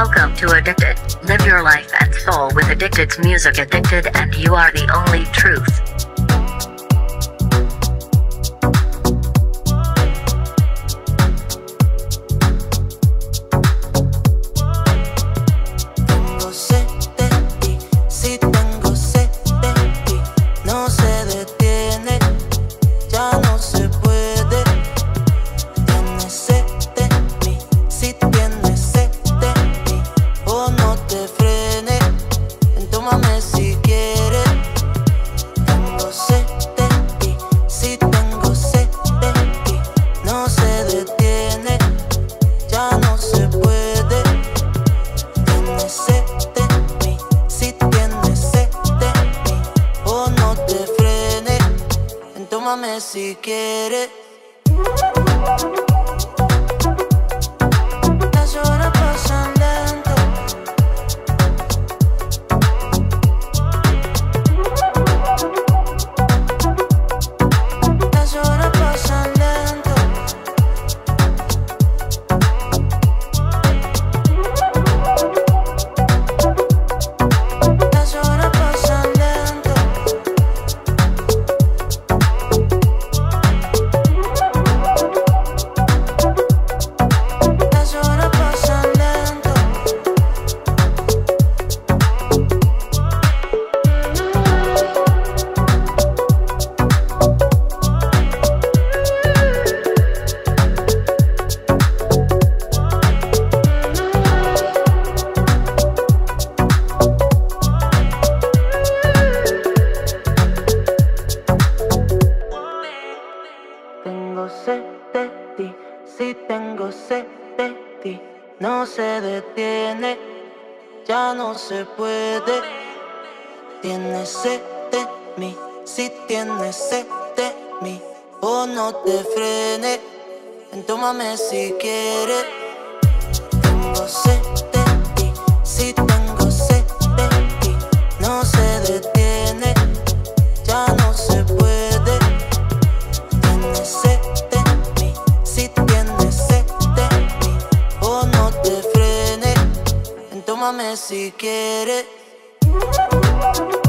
Welcome to Addicted. Live your life and soul with Addicted's music. Addicted, and you are the only truth. Tómame si quieres. Las horas pasan lento. Las horas pasan lento. Las horas pasan lento. Tengo sed de ti, sí tengo sed de ti. No se detiene, ya no se puede. Tienes sed de mí, sí tienes sed de mí. Oh, no te frenes, tómame si quieres. Tengo sed de ti, sí tengo sed de ti. No se detiene, ya no se puede. Tienes sed de mí, si tienes sed de mí. Oh, no te frenes, tómame si quieres.